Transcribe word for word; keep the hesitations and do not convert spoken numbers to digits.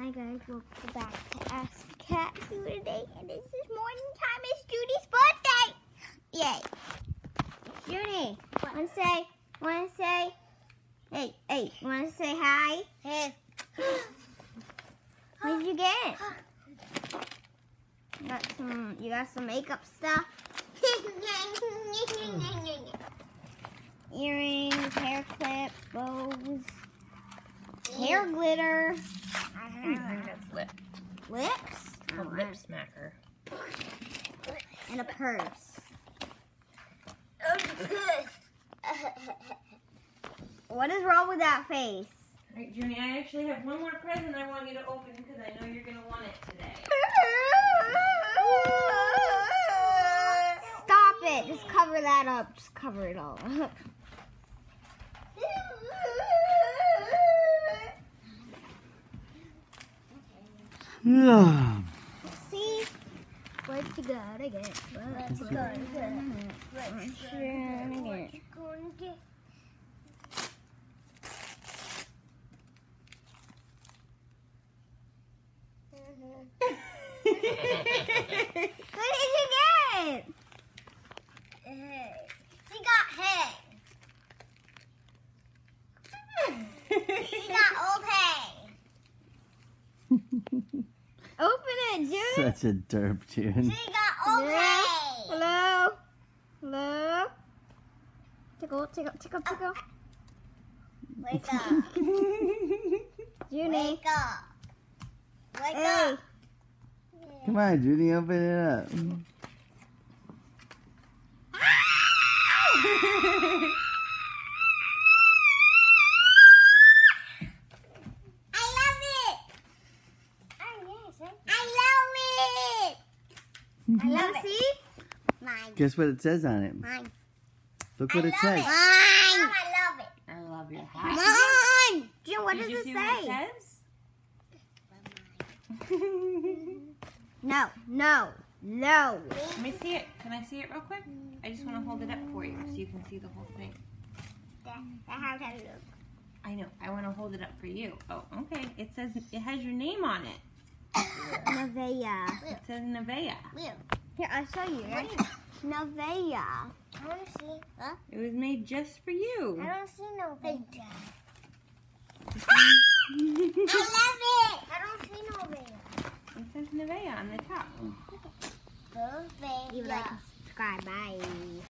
Hi guys, welcome back to Ask Cat today, and this is morning time. It's Judy's birthday! Yay! Judy, wanna say, wanna say, hey, hey, wanna say hi? Hey. What did you get? You got some, you got some makeup stuff? Earrings, hair clips, bows, hair glitter. I think that's lip. Lips? A lip smacker. And a purse. What is wrong with that face? All right, Junie, I actually have one more present I want you to open because I know you're going to want it today. Stop it. Just cover that up. Just cover it all up. Yeah. See? What you gotta get? What you gotta get? What you gonna get? What did you get? She got hay. She got old hay. Open it, Jude. Such a derp tune. She got old hay. Hello? Hello? Tickle, tickle, tickle, tickle. Wake up. Junie. Wake up. Wake hey. up. Come on, Judy, open it up. I love it. Oh, yes. I love it. I love it. See? Mine. Guess what it says on it? Mine. Look what I it love says. It. Mine. I love it. I love your hat. Mine. Jim, what Did does you it see say? what it says? No, no, no. Let me see it. Can I see it real quick? I just want to hold it up for you so you can see the whole thing. That, that how does it look? I know. I want to hold it up for you. Oh, okay. It says it has your name on it. Nevaeh. It says Nevaeh. Here, I'll show you. Ready? Nevaeh. I don't see. Huh? It was made just for you. I don't see Nevaeh. It I love it. I don't see Nevaeh. says Nevaeh on the top. Leave a like and subscribe. Bye.